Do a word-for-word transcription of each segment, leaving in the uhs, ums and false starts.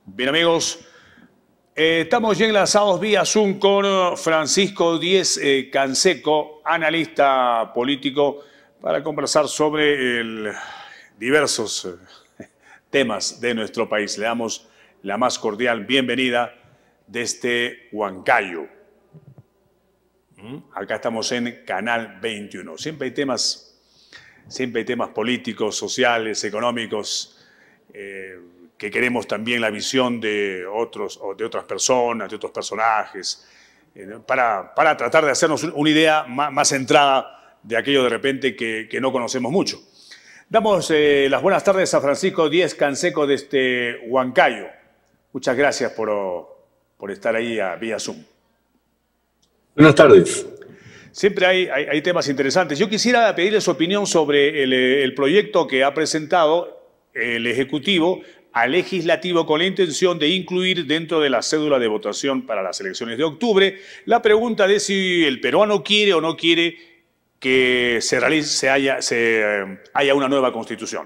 Bien, amigos, eh, estamos ya enlazados vía Zoom con Francisco Díez eh, Canseco, analista político, para conversar sobre el, diversos eh, temas de nuestro país. Le damos la más cordial bienvenida desde Huancayo. ¿Mm? Acá estamos en Canal veintiuno. Siempre hay temas, siempre hay temas políticos, sociales, económicos, eh, que queremos también la visión de, otros, de otras personas, de otros personajes, eh, para, para tratar de hacernos una idea más, más centrada de aquello de repente que, que no conocemos mucho. Damos eh, las buenas tardes a Francisco Díez Canseco desde Huancayo. Muchas gracias por, por estar ahí a vía Zoom. Buenas tardes. Siempre hay, hay, hay temas interesantes. Yo quisiera pedirle su opinión sobre el, el proyecto que ha presentado el Ejecutivo al Legislativo con la intención de incluir dentro de la cédula de votación para las elecciones de octubre la pregunta de si el peruano quiere o no quiere que se, realice, se, haya, se eh, haya una nueva constitución.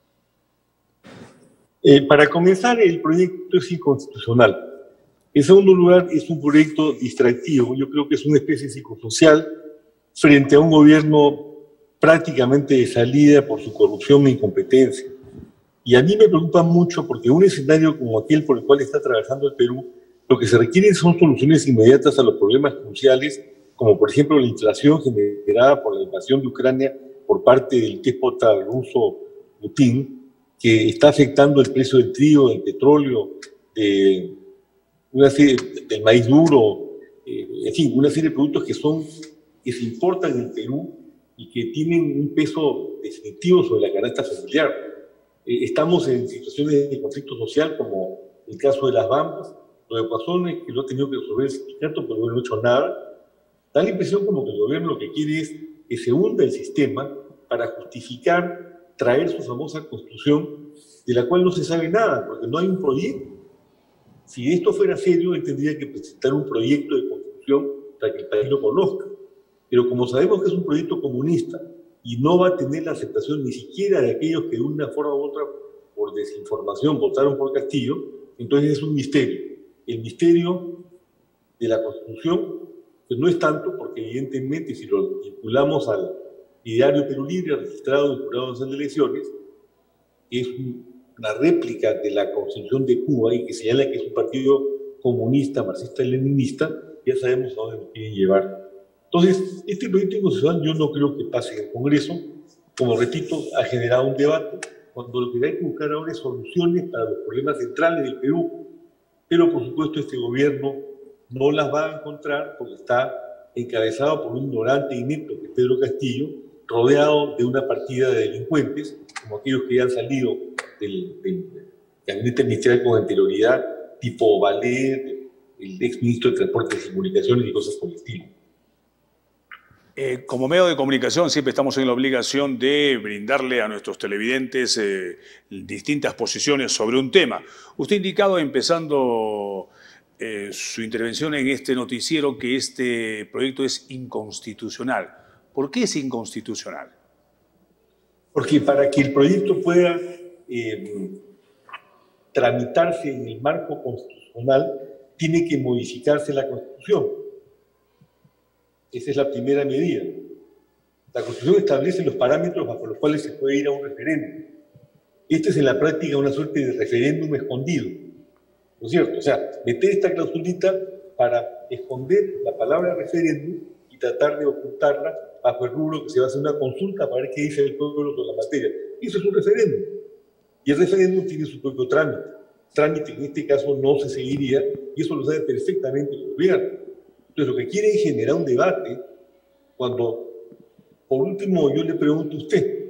Eh, para comenzar, el proyecto es inconstitucional. En segundo lugar, es un proyecto distractivo. Yo creo que es una especie psicosocial frente a un gobierno prácticamente de salida por su corrupción e incompetencia. Y a mí me preocupa mucho porque un escenario como aquel por el cual está trabajando el Perú, lo que se requieren son soluciones inmediatas a los problemas cruciales, como por ejemplo la inflación generada por la invasión de Ucrania por parte del déspota ruso Putin, que está afectando el precio del trigo, del petróleo, de una serie, del maíz duro, eh, en fin, una serie de productos que, son, que se importan en el Perú y que tienen un peso definitivo sobre la canasta familiar. Estamos en situaciones de conflicto social, como el caso de las Bambas, lo de Guasones, que lo ha tenido que resolver el sindicato, pero no ha hecho nada. Da la impresión como que el gobierno lo que quiere es que se hunda el sistema para justificar traer su famosa constitución, de la cual no se sabe nada, porque no hay un proyecto. Si esto fuera serio, él tendría que presentar un proyecto de constitución para que el país lo conozca. Pero como sabemos que es un proyecto comunista, y no va a tener la aceptación ni siquiera de aquellos que de una forma u otra, por desinformación, votaron por Castillo, entonces es un misterio. El misterio de la Constitución, pues no es tanto, porque evidentemente si lo vinculamos al Diario Perú Libre, registrado y jurado en las elecciones, es una réplica de la Constitución de Cuba y que señala que es un partido comunista, marxista-leninista, ya sabemos a dónde nos quieren llevar. Entonces, este proyecto constitucional yo no creo que pase en el Congreso. Como repito, ha generado un debate, cuando lo que hay que buscar ahora es soluciones para los problemas centrales del Perú. Pero, por supuesto, este gobierno no las va a encontrar porque está encabezado por un ignorante inepto que es Pedro Castillo, rodeado de una partida de delincuentes, como aquellos que ya han salido del, del gabinete ministerial con anterioridad, tipo Valer, el exministro de Transportes y Comunicaciones y cosas por el estilo. Eh, como medio de comunicación siempre estamos en la obligación de brindarle a nuestros televidentes eh, distintas posiciones sobre un tema. Usted ha indicado, empezando eh, su intervención en este noticiero, que este proyecto es inconstitucional. ¿Por qué es inconstitucional? Porque para que el proyecto pueda eh, tramitarse en el marco constitucional, tiene que modificarse la Constitución. Esa es la primera medida. La Constitución establece los parámetros bajo los cuales se puede ir a un referéndum. Este es en la práctica una suerte de referéndum escondido, ¿no es cierto? O sea, meter esta clausulita para esconder la palabra referéndum y tratar de ocultarla bajo el rubro que se va a hacer una consulta para ver qué dice el pueblo sobre la materia. Eso es un referéndum. Y el referéndum tiene su propio trámite. Trámite que en este caso no se seguiría, y eso lo sabe perfectamente el gobierno. Entonces, lo que quiere es generar un debate cuando, por último, yo le pregunto a usted,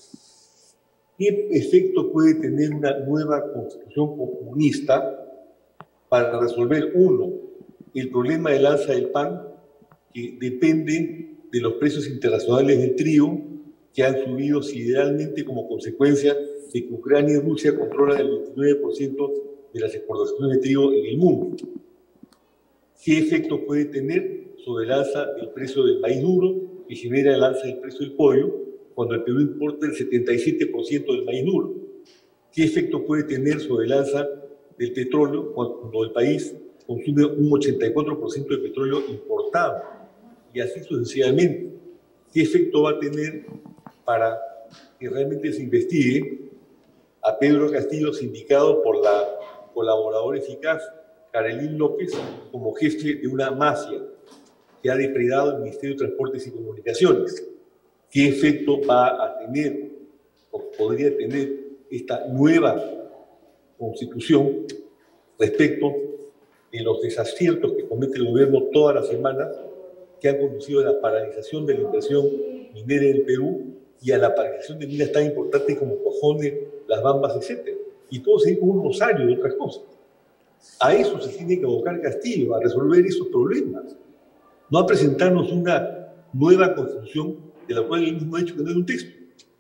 ¿qué efecto puede tener una nueva constitución comunista para resolver, uno, el problema del alza del pan, que depende de los precios internacionales del trigo, que han subido sideralmente como consecuencia de que Ucrania y Rusia controlan el veintinueve por ciento de las exportaciones de trigo en el mundo? ¿Qué efecto puede tener sobre el alza del precio del maíz duro, que genera el alza del precio del pollo, cuando el Perú importa el setenta y siete por ciento del maíz duro? ¿Qué efecto puede tener sobre el alza del petróleo cuando el país consume un ochenta y cuatro por ciento de petróleo importado, y así sucesivamente. ¿Qué efecto va a tener para que realmente se investigue a Pedro Castillo, sindicado por la colaboradora eficaz Carolyn López, como jefe de una mafia que ha depredado el Ministerio de Transportes y Comunicaciones? ¿Qué efecto va a tener o podría tener esta nueva constitución respecto de los desaciertos que comete el gobierno todas las semanas, que han conducido a la paralización de la inversión minera en el Perú y a la paralización de minas tan importantes como Cojones, Las Bambas, etcétera? Y todo se con un rosario de otras cosas. A eso se tiene que abocar Castillo, a resolver esos problemas. No a presentarnos una nueva constitución de la cual él mismo ha dicho que no es un texto.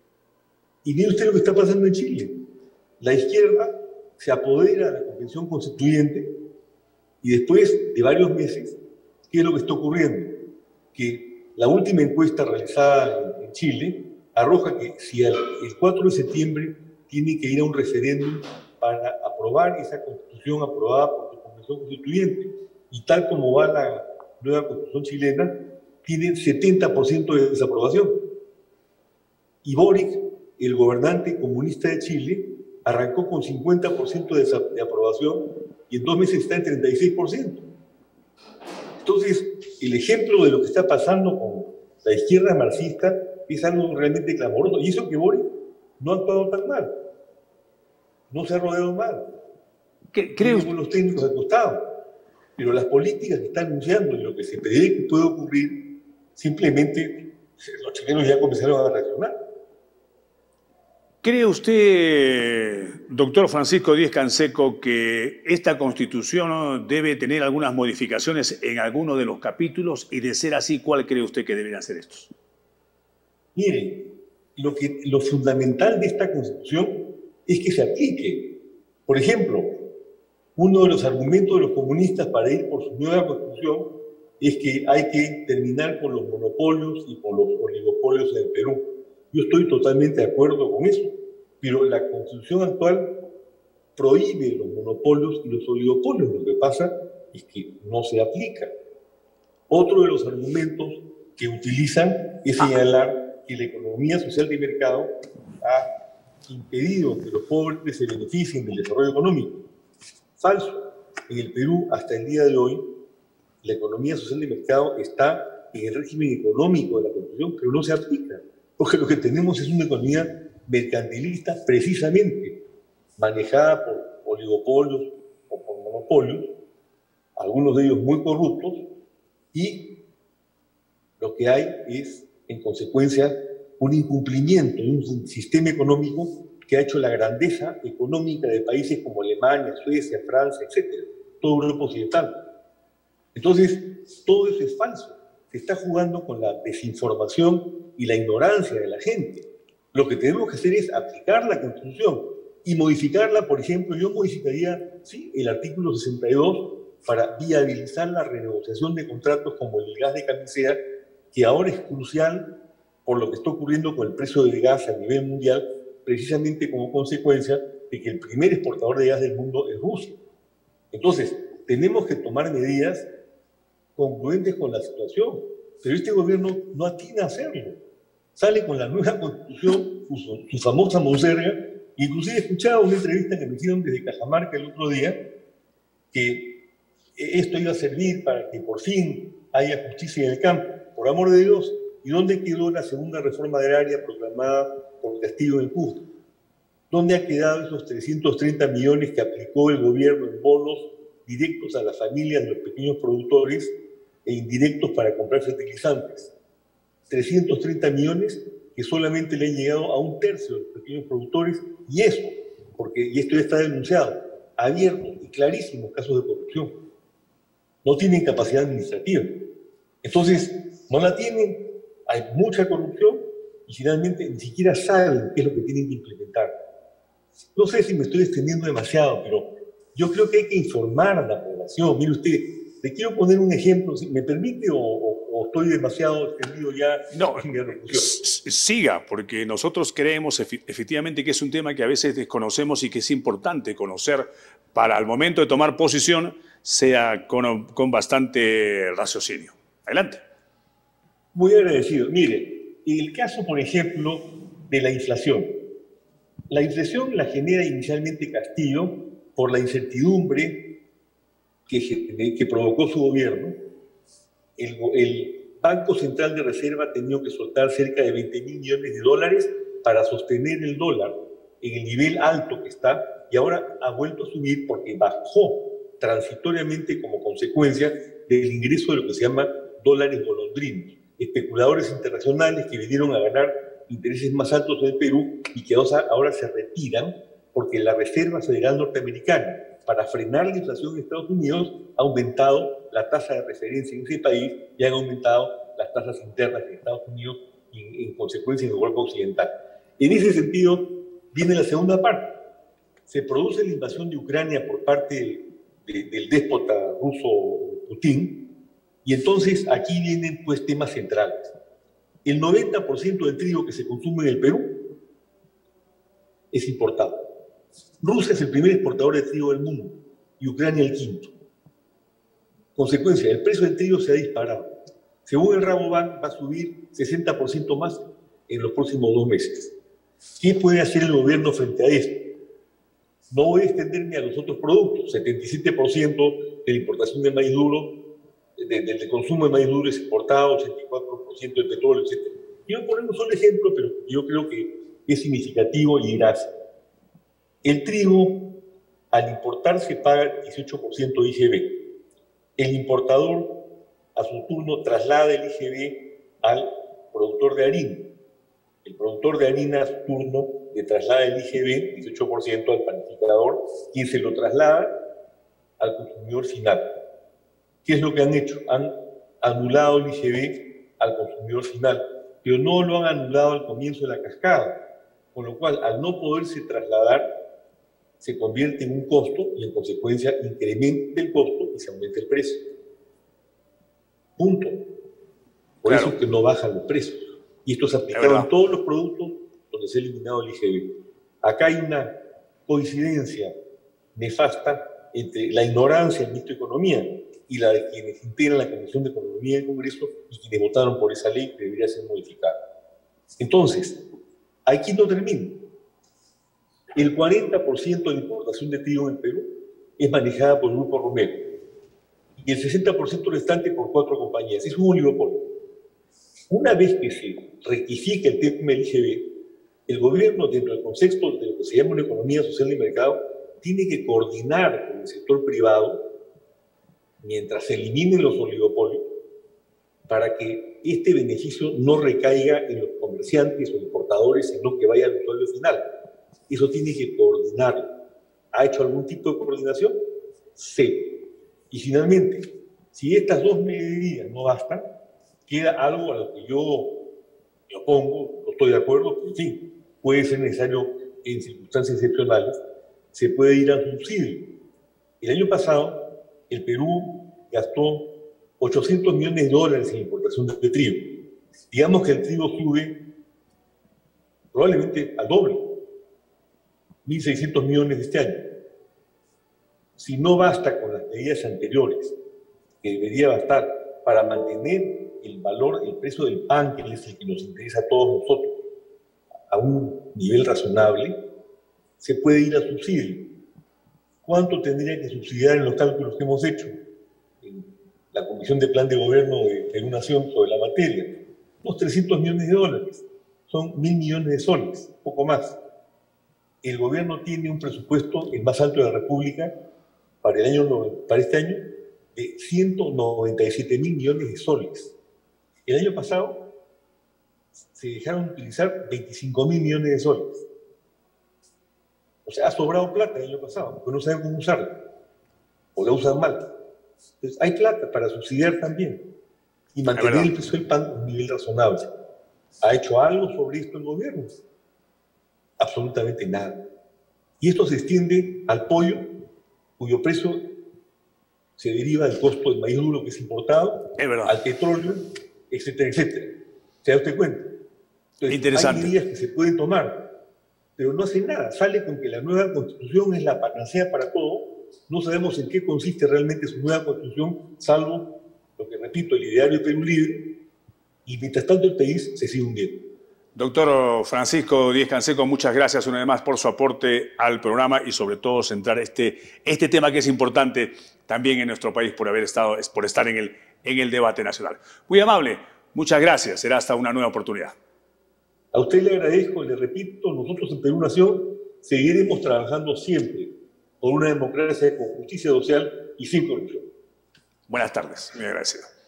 Y mire usted lo que está pasando en Chile. La izquierda se apodera de la Convención Constituyente y después de varios meses, ¿qué es lo que está ocurriendo? Que la última encuesta realizada en, en Chile arroja que si el, el cuatro de septiembre tiene que ir a un referéndum para aprobar esa constitución aprobada por la Convención Constituyente, y tal como va la nueva constitución chilena, tiene setenta por ciento de desaprobación. Y Boric, el gobernante comunista de Chile, arrancó con cincuenta por ciento de, de aprobación y en dos meses está en treinta y seis por ciento. Entonces, el ejemplo de lo que está pasando con la izquierda marxista es algo realmente clamoroso. Y eso que Boric no ha actuado tan mal. No se ha rodeado mal. Creo con los técnicos al costado. Pero las políticas que está anunciando y lo que se prevé que puede ocurrir, simplemente los chilenos ya comenzaron a reaccionar. ¿Cree usted, doctor Francisco Díez-Canseco, que esta Constitución debe tener algunas modificaciones en alguno de los capítulos? Y de ser así, ¿cuál cree usted que deberían ser estos? Mire, lo, que, lo fundamental de esta Constitución es que se aplique. Por ejemplo, uno de los argumentos de los comunistas para ir por su nueva Constitución es que hay que terminar con los monopolios y con los oligopolios en el Perú. Yo estoy totalmente de acuerdo con eso, pero la Constitución actual prohíbe los monopolios y los oligopolios. Lo que pasa es que no se aplica. Otro de los argumentos que utilizan es señalar que la economía social de mercado ha impedido que los pobres se beneficien del desarrollo económico. Falso. En el Perú, hasta el día de hoy, la economía social de mercado está en el régimen económico de la Constitución, pero no se aplica. Porque lo que tenemos es una economía mercantilista precisamente, manejada por oligopolios o por monopolios, algunos de ellos muy corruptos, y lo que hay es, en consecuencia, un incumplimiento de un sistema económico que ha hecho la grandeza económica de países como Alemania, Suecia, Francia, etcétera, todo Europa occidental. Entonces, todo eso es falso. Se está jugando con la desinformación y la ignorancia de la gente. Lo que tenemos que hacer es aplicar la Constitución y modificarla. Por ejemplo, yo modificaría sí, el artículo sesenta y dos para viabilizar la renegociación de contratos como el gas de camisea, que ahora es crucial por lo que está ocurriendo con el precio del gas a nivel mundial, precisamente como consecuencia de que el primer exportador de gas del mundo es Rusia. Entonces, tenemos que tomar medidas congruentes con la situación, pero este gobierno no atina a hacerlo. Sale con la nueva Constitución, su, su famosa monserga. Inclusive he escuchado una entrevista que me hicieron desde Cajamarca el otro día, que esto iba a servir para que por fin haya justicia en el campo. Por amor de Dios, ¿y dónde quedó la segunda reforma agraria proclamada por Castillo en Cusco? ¿Dónde ha quedado esos trescientos treinta millones que aplicó el gobierno en bonos directos a las familias de los pequeños productores e indirectos para comprar fertilizantes? trescientos treinta millones que solamente le han llegado a un tercio de los pequeños productores, y eso, porque, y esto ya está denunciado, abiertos y clarísimos casos de corrupción. No tienen capacidad administrativa. Entonces, no la tienen, hay mucha corrupción y finalmente ni siquiera saben qué es lo que tienen que implementar. No sé si me estoy extendiendo demasiado, pero yo creo que hay que informar a la población. Mire usted, le quiero poner un ejemplo, ¿me permite o, o, o estoy demasiado extendido ya? No, siga, porque nosotros creemos efectivamente que es un tema que a veces desconocemos y que es importante conocer para al momento de tomar posición sea con, con bastante raciocinio. Adelante. Muy agradecido. Mire, en el caso, por ejemplo, de la inflación. La inflación la genera inicialmente Castillo por la incertidumbre que, que provocó su gobierno. El, el Banco Central de Reserva ha tenido que soltar cerca de veinte mil millones de dólares para sostener el dólar en el nivel alto que está, y ahora ha vuelto a subir porque bajó transitoriamente como consecuencia del ingreso de lo que se llama dólares golondrinos, especuladores internacionales que vinieron a ganar intereses más altos en el Perú y que ahora se retiran porque la Reserva Federal Norteamericana, para frenar la inflación en Estados Unidos, ha aumentado la tasa de referencia en ese país y han aumentado las tasas internas en Estados Unidos y en, en consecuencia en Europa Occidental. En ese sentido, viene la segunda parte. Se produce la invasión de Ucrania por parte de, del déspota ruso Putin, y entonces aquí vienen pues temas centrales. El noventa por ciento del trigo que se consume en el Perú es importado. Rusia es el primer exportador de trigo del mundo y Ucrania el quinto. Consecuencia, el precio del trigo se ha disparado. Según el Rabobank, va a subir sesenta por ciento más en los próximos dos meses. ¿Qué puede hacer el gobierno frente a esto? No voy a extenderme a los otros productos. setenta y siete por ciento de la importación de maíz duro, del de, de consumo de maíz duro es importado, ochenta y cuatro por ciento de petróleo, etcétera. Quiero poner un solo ejemplo, pero yo creo que es significativo y grave. El trigo, al importarse, paga dieciocho por ciento de I G B. El importador, a su turno, traslada el I G B al productor de harina. El productor de harina, a su turno, le traslada el I G B, dieciocho por ciento, al panificador, quien se lo traslada al consumidor final. ¿Qué es lo que han hecho? Han anulado el I G B al consumidor final, pero no lo han anulado al comienzo de la cascada, con lo cual, al no poderse trasladar, se convierte en un costo y, en consecuencia, incrementa el costo y se aumenta el precio. Punto. Por claro. eso es que no bajan los precios. Y esto se ha aplicado en todos los productos donde se ha eliminado el I G B. Acá hay una coincidencia nefasta entre la ignorancia del ministro de Economía y la de quienes integran la Comisión de Economía del Congreso y quienes votaron por esa ley que debería ser modificada. Entonces, aquí no termina. El cuarenta por ciento de la importación de trigo en Perú es manejada por el Grupo Romero y el sesenta por ciento restante por cuatro compañías. Es un oligopolio. Una vez que se rectifica el tema del I G B, el gobierno, dentro del concepto de lo que se llama una economía social de mercado, tiene que coordinar con el sector privado mientras se eliminen los oligopolios para que este beneficio no recaiga en los comerciantes o importadores, sino que vaya al usuario final. Eso tiene que coordinarlo. ¿Ha hecho algún tipo de coordinación? Sí. Y finalmente, si estas dos medidas no bastan, queda algo a lo que yo me opongo, no estoy de acuerdo, pero en fin, puede ser necesario en circunstancias excepcionales, se puede ir al subsidio. El año pasado, el Perú gastó ochocientos millones de dólares en importación de trigo. Digamos que el trigo sube probablemente al doble, mil seiscientos millones de este año. Si no basta con las medidas anteriores, que debería bastar para mantener el valor, el precio del pan, que es el que nos interesa a todos nosotros, a un nivel razonable, se puede ir a subsidio. ¿Cuánto tendría que subsidiar en los cálculos que hemos hecho en la Comisión de Plan de Gobierno de Perú Nación sobre la materia? Unos trescientos millones de dólares. Son mil millones de soles, poco más. El gobierno tiene un presupuesto, el más alto de la República, para, el año, para este año, de ciento noventa y siete mil millones de soles. El año pasado se dejaron utilizar veinticinco mil millones de soles. O sea, ha sobrado plata el año pasado, pero no saben cómo usarla. O la usan mal. Entonces, hay plata para subsidiar también. Y mantener el precio del pan a un nivel razonable. ¿Ha hecho algo sobre esto el gobierno? Absolutamente nada. Y esto se extiende al pollo, cuyo precio se deriva del costo del maíz duro que es importado, es al petróleo, etcétera, etcétera. ¿Se da usted cuenta? Entonces, interesante. Hay medidas que se pueden tomar, pero no hacen nada. Sale con que la nueva constitución es la panacea para todo No sabemos en qué consiste realmente su nueva constitución, salvo, lo que repito, el ideario Perú Libre, y mientras tanto el país se sigue hundiendo. Doctor Francisco Díez-Canseco, muchas gracias una vez más por su aporte al programa y sobre todo centrar este, este tema que es importante también en nuestro país por haber estado, por estar en el, en el debate nacional. Muy amable, muchas gracias, será hasta una nueva oportunidad. A usted le agradezco, le repito, nosotros en Perú Nación seguiremos trabajando siempre por una democracia con justicia social y sin corrupción. Buenas tardes, muy agradecido.